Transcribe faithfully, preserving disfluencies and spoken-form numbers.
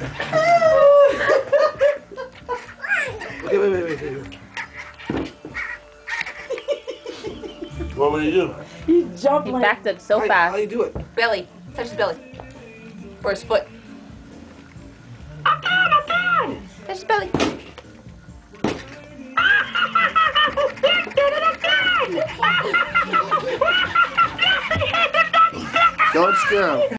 Okay, wait, wait, wait, wait. What will you do? He jumped. He like... backed up so how, fast. How do you do it? Belly. Touch his belly. Or his foot. Touch his belly. Don't scare him.